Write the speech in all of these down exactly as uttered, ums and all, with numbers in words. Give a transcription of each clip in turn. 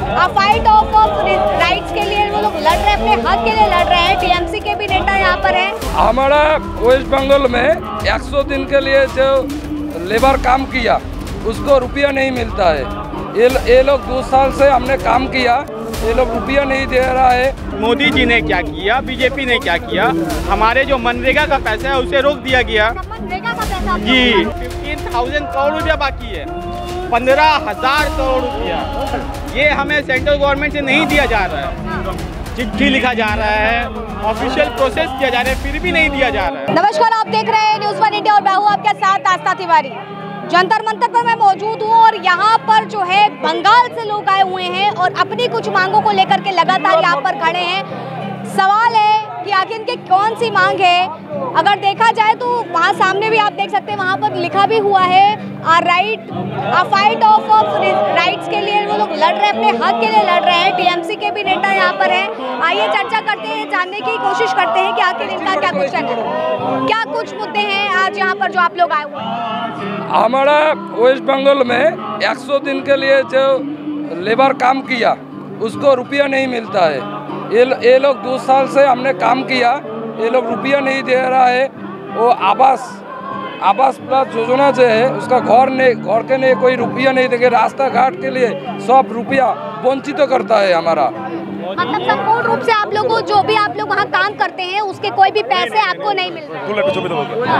Fight of rights के लिए वो लोग लड़ रहे हैं, अपने हक के लिए लड़ रहे हैं। टीएमसी के भी नेता यहाँ पर हैं। हमारा वेस्ट बंगाल में एक सौ दिन के लिए जो लेबर काम किया उसको रुपया नहीं मिलता है। ये ये लोग दो साल से हमने काम किया, ये लोग रुपया नहीं दे रहा है। मोदी जी ने क्या किया, बीजेपी ने क्या किया, हमारे जो मनरेगा का पैसा है उसे रोक दिया गया। मनरेगा का पैसा जी फिफ्टीन थाउजेंड करोड़ रुपया बाकी है, पंद्रह हजार करोड़ रुपया ये हमें सेंट्रल गवर्नमेंट से नहीं दिया जा रहा है। चिट्ठी लिखा जा रहा है, ऑफिशियल प्रोसेस किया जा रहा है, फिर भी नहीं दिया जा रहा है। नमस्कार, आप देख रहे हैं न्यूज़ वन इंडिया और मैं हूं आपके साथ आस्था तिवारी। जंतर मंतर पर मैं मौजूद हूं और यहाँ पर जो है बंगाल से लोग आए हुए हैं और अपनी कुछ मांगों को लेकर के लगातार यहाँ पर खड़े हैं। सवाल है कि आखिर इनकी कौन सी मांग है। अगर देखा जाए तो वहाँ सामने भी आप देख सकते हैं, वहाँ पर लिखा भी हुआ है a right a fight of rights के लिए वो लोग लड़ रहे हैं, अपने हक के लिए लड़ रहे हैं। टीएमसी के भी नेता यहाँ पर हैं। आइए चर्चा करते हैं, जानने की कोशिश करते हैं कि आखिर इनका क्या कुछ है, क्या कुछ मुद्दे हैं आज यहाँ पर जो आप लोग आए हुए हैं। हमारा वेस्ट बंगाल में एक सौ दिन के लिए जो लेबर काम किया उसको रुपया नहीं मिलता है। ये ये लोग दो साल से हमने काम किया, ये लोग रुपया नहीं दे रहा है। वो आवास आवास प्लस योजना जो है उसका घर नहीं, घर के लिए कोई रुपया नहीं देंगे। रास्ता घाट के लिए सब रुपया वंचित तो करता है हमारा। मतलब संपूर्ण रूप से आप लोगों जो भी आप लोग वहाँ काम करते हैं उसके कोई भी पैसे आपको नहीं मिल रहे।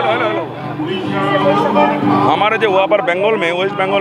हमारे जो वहाँ पर बंगाल में, वेस्ट बंगाल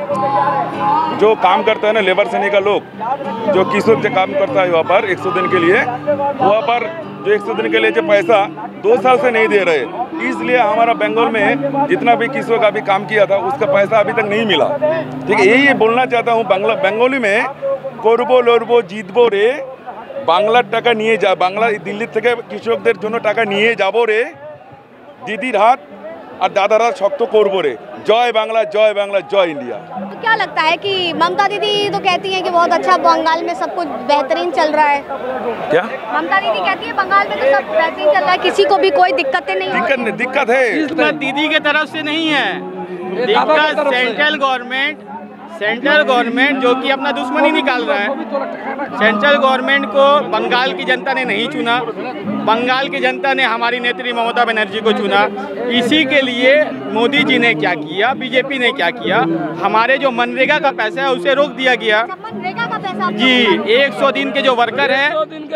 में जो काम करता है ना लेबर सेना का लोग, जो किसान से काम करता है वहाँ पर एक सौ दिन के लिए, वहाँ पर जो एक सौ दिन के लिए जो पैसा दो साल से नहीं दे रहे, इसलिए हमारा बंगाल में जितना भी किसान का भी काम किया था उसका पैसा अभी तक नहीं मिला। ठीक है, यही बोलना चाहता हूँ। बांग्ला बंगाली में করবো লড়বো জিতবো রে, বাংলার টাকা নিয়ে যা, বাংলা দিল্লি থেকে কৃষকদের জন্য টাকা নিয়ে যাবো রে, দিদির হাত আর দাদার হাত শক্ত করবো রে। জয় বাংলা, জয় বাংলা, জয় इंडिया। तो क्या लगता है कि ममता दीदी तो कहती हैं कि बहुत अच्छा बंगाल में सब कुछ बेहतरीन चल रहा है। क्या ममता दीदी कहती है बंगाल में तो सब बेहतरीन चल रहा है, किसी को भी कोई दिक्कतें नहीं दिक्कत नहीं, दिक्कत है दिक्कत दीदी के तरफ से नहीं है, दिक्कत सेंट्रल गवर्नमेंट सेंट्रल गवर्नमेंट जो कि अपना दुश्मनी निकाल रहा है। सेंट्रल गवर्नमेंट को बंगाल की जनता ने नहीं चुना, बंगाल की जनता ने हमारी नेत्री ममता बनर्जी को चुना। इसी के लिए मोदी जी ने क्या किया, बीजेपी ने क्या किया, हमारे जो मनरेगा का पैसा है उसे रोक दिया गया। मनरेगा का पैसा जी एक सौ दिन के जो वर्कर है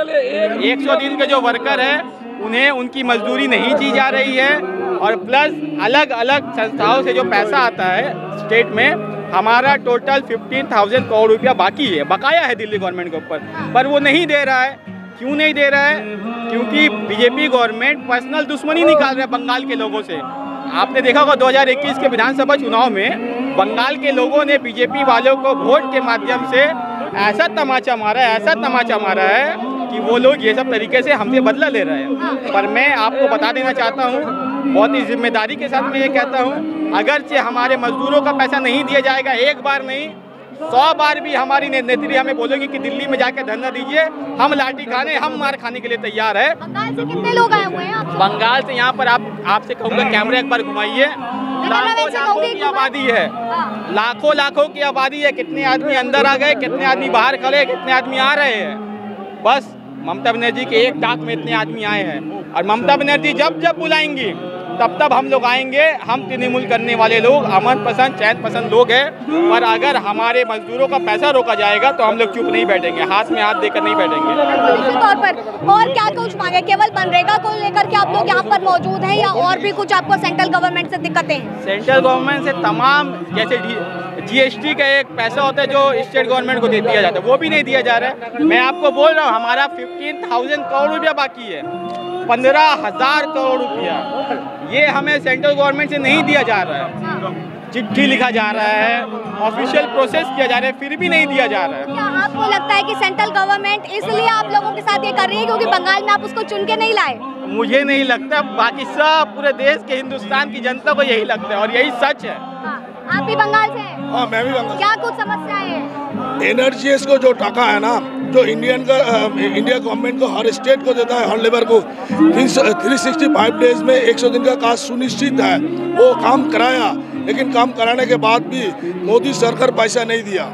एक सौ दिन के जो वर्कर है उन्हें उनकी मजदूरी नहीं दी जा रही है। और प्लस अलग अलग संस्थाओं से जो पैसा आता है स्टेट में, हमारा टोटल फिफ्टीन थाउजेंड करोड़ रुपया बाकी है, बकाया है दिल्ली गवर्नमेंट के ऊपर, पर वो नहीं दे रहा है। क्यों नहीं दे रहा है? क्योंकि बीजेपी गवर्नमेंट पर्सनल दुश्मनी निकाल रहा है बंगाल के लोगों से। आपने देखा होगा दो हज़ार इक्कीस के विधानसभा चुनाव में बंगाल के लोगों ने बीजेपी वालों को वोट के माध्यम से ऐसा तमाचा मारा है, ऐसा तमाचा मारा है कि वो लोग ये सब तरीके से हमसे बदला ले रहे हैं। पर मैं आपको बता देना चाहता हूँ, बहुत ही जिम्मेदारी के साथ मैं ये कहता हूँ, अगरचे हमारे मजदूरों का पैसा नहीं दिया जाएगा, एक बार नहीं सौ बार भी हमारी नेत्री हमें बोलेगी कि दिल्ली में जाकर धरना दीजिए, हम लाठी खाने, हम मार खाने के लिए तैयार है। बंगाल से कितने लोग आए हुए हैं आप? बंगाल से यहाँ पर आप आपसे कहूँगा कैमरा एक बार घुमाइए। लाखों लाखों की आबादी है, लाखों लाखों की आबादी है। कितने आदमी अंदर आ गए, कितने आदमी बाहर खड़े, कितने आदमी आ रहे हैं। बस ममता बनर्जी के एक डाक में इतने आदमी आए हैं। और ममता बनर्जी जब जब बुलाएंगी तब तब हम लोग आएंगे। हम तृणमूल करने वाले लोग अमन पसंद, चैन पसंद लोग हैं, पर अगर हमारे मजदूरों का पैसा रोका जाएगा तो हम लोग चुप नहीं बैठेंगे, हाथ में हाथ देकर नहीं बैठेंगे। निश्चित तौर पर। और क्या कुछ मांगे, केवल मनरेगा को लेकर के आप लोग यहाँ पर मौजूद हैं या और भी कुछ आपको सेंट्रल गवर्नमेंट से दिक्कतें हैं? सेंट्रल गवर्नमेंट से तमाम, जैसे जीएसटी का एक पैसा होता है जो स्टेट गवर्नमेंट को दे दिया जाता है, वो भी नहीं दिया जा रहा है। मैं आपको बोल रहा हूँ हमारा फिफ्टीन थाउजेंड करोड़ रुपया बाकी है, पंद्रह हजार करोड़ रुपया ये हमें सेंट्रल गवर्नमेंट से नहीं दिया जा रहा है। चिट्ठी लिखा जा रहा है, ऑफिशियल प्रोसेस किया जा रहा है, फिर भी नहीं दिया जा रहा है। क्या आपको लगता है कि सेंट्रल गवर्नमेंट इसलिए आप लोगों के साथ ये कर रही है क्योंकि बंगाल में आप उसको चुन के नहीं लाए? मुझे नहीं लगता, बाकी सब पूरे देश के हिंदुस्तान की जनता को यही लगता है और यही सच है। हाँ, आप भी बंगाल से हैं? हाँ, मैं भी बंगाल। क्या कुछ समस्याएं हैं? एनआरजीएस को जो टाका है ना, जो इंडियन का इंडिया गवर्नमेंट को हर स्टेट को देता है, हर लेबर को थ्री सिक्सटी फाइव डेज में एक सौ दिन का काज सुनिश्चित है, वो काम कराया। लेकिन काम कराने के बाद भी मोदी सरकार पैसा नहीं दिया।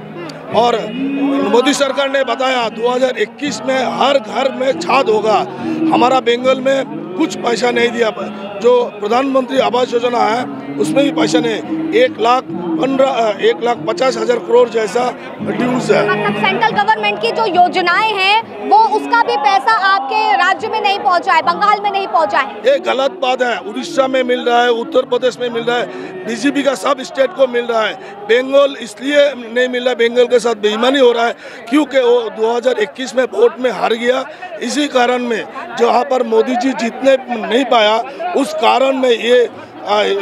और मोदी सरकार ने बताया दो हज़ार इक्कीस में हर घर में छत होगा। हमारा बंगाल में कुछ पैसा नहीं दिया। जो प्रधानमंत्री आवास योजना है उसमें भी पैसा नहीं। एक लाख पंद्रह एक लाख पचास हजार करोड़ जैसा ड्यूज है। मतलब सेंट्रल गवर्नमेंट की जो योजनाएं हैं वो उसका भी पैसा आपके राज्य में नहीं पहुंचा है, बंगाल में नहीं पहुंचा है। ये गलत बात है। उड़ीसा में मिल रहा है, उत्तर प्रदेश में मिल रहा है, बीजेपी का सब स्टेट को मिल रहा है। बंगाल इसलिए नहीं मिल रहा है, बंगाल के साथ बेईमानी हो रहा है क्योंकि वो दो हज़ार इक्कीस में वोट में हार गया। इसी कारण में जहाँ पर मोदी जी जीतने नहीं पाया उस कारण में ये आ, आ,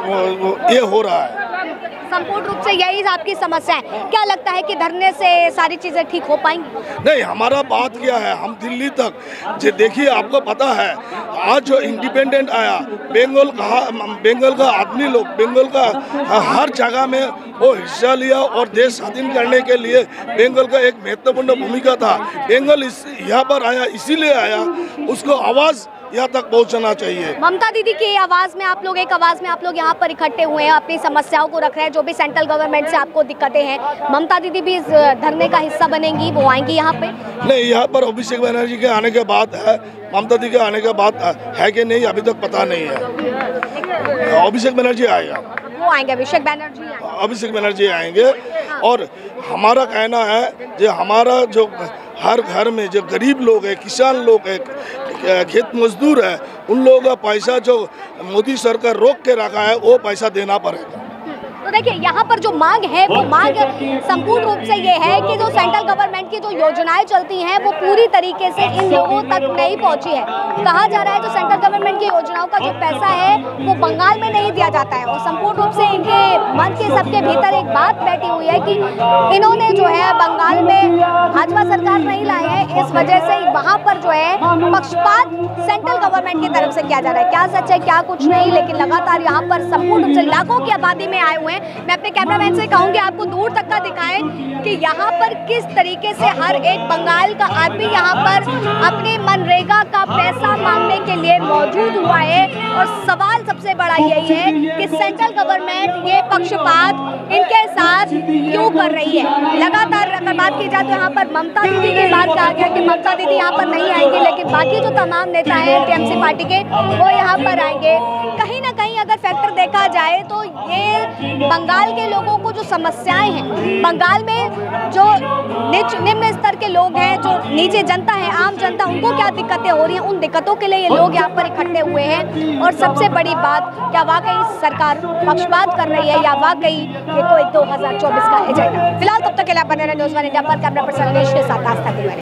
ये हो रहा है। संपूर्ण रूप से यही आपकी समस्या है। क्या लगता है कि धरने से सारी चीजें ठीक हो पाएंगी? नहीं, हमारा बात क्या है, हम दिल्ली तक जे देखिए, आपको पता है आज जो इंडिपेंडेंट आया बंगाल का बंगाल का आदमी लोग बंगाल का हर जगह में वो हिस्सा लिया और देश स्वाधीन करने के लिए बंगाल का एक महत्वपूर्ण भूमिका था। बंगाल इस यहाँ पर आया इसीलिए आया, उसको आवाज़ यहाँ तक पहुँचना चाहिए। ममता दीदी की आवाज में आप लोग एक आवाज में आप लोग यहाँ पर इकट्ठे हुए हैं, अपनी समस्याओं को रख रहे हैं। जो भी सेंट्रल गवर्नमेंट से आपको दिक्कतें हैं, ममता दीदी भी इस धरने का हिस्सा बनेंगी, वो आएंगी यहाँ पे? नहीं, यहाँ पर अभिषेक बनर्जी के आने के बाद है, ममता दीदी के आने के बाद है कि नहीं अभी तक पता नहीं है। अभिषेक बनर्जी आएगा, वो आएंगे, अभिषेक बनर्जी अभिषेक बनर्जी आएंगे। और हमारा कहना है जो हमारा जो हर घर में जो गरीब लोग हैं, किसान लोग हैं, खेत मजदूर है, उन लोगों का पैसा जो मोदी सरकार रोक के रखा है वो पैसा देना पड़ेगा। तो देखिए यहाँ पर जो मांग है वो मांग संपूर्ण रूप से ये है कि जो सेंट्रल गवर्नमेंट की जो योजनाएं चलती हैं वो पूरी तरीके से इन लोगों तक नहीं पहुंची है। कहा जा रहा है जो सेंट्रल गवर्नमेंट की योजनाओं का जो पैसा है वो बंगाल में नहीं दिया जाता है। और संपूर्ण रूप से इनके मन के सबके भीतर एक बात बैठी हुई है कि इन्होंने जो है बंगाल में भाजपा सरकार नहीं लाई है, इस वजह से वहाँ पर जो है पक्षपात सेंट्रल गवर्नमेंट की तरफ से किया जा रहा है। क्या सच है क्या कुछ नहीं, लेकिन लगातार यहाँ पर संपूर्ण रूप से लाखों की आबादी में आए हुए हैं। मैं अपने कैमरामैन से कहूंगी आपको दूर तक का दिखाएं कि यहाँ पर किस तरीके से हर एक बंगाल का आदमी यहाँ पर अपने मनरेगा का पैसा मांगने के लिए मौजूद हुआ है। और सवाल सबसे बड़ा यही है कि सेंट्रल गवर्नमेंट ये पक्षपात इनके साथ क्यों कर रही है। लगातार अगर बात की जाए तो यहाँ पर ममता दीदी की बात कहा गया कि ममता दीदी यहाँ पर नहीं आएंगी, लेकिन बाकी जो तमाम नेता हैं टीएमसी पार्टी के वो यहाँ पर आएंगे। कहीं ना कहीं अगर फैक्टर देखा जाए तो ये बंगाल के लोगों को जो समस्याएं हैं, बंगाल में जो निच निम्न स्तर के लोग हैं, जो नीचे जनता है, आम जनता, उनको क्या दिक्कतें हो रही हैं, उन दिक्कतों के लिए ये लोग यहाँ पर इकट्ठे हुए हैं। और सबसे बड़ी बात, क्या वाकई सरकार पक्षपात कर रही है या वाकई ये कोई दो हज़ार चौबीस का एजेंडा? फिलहाल तब तक के लिए आप बने रहे न्यूज़ वन इंडिया पर। कैमरा पर्सन के साथ आस्था तिवारी।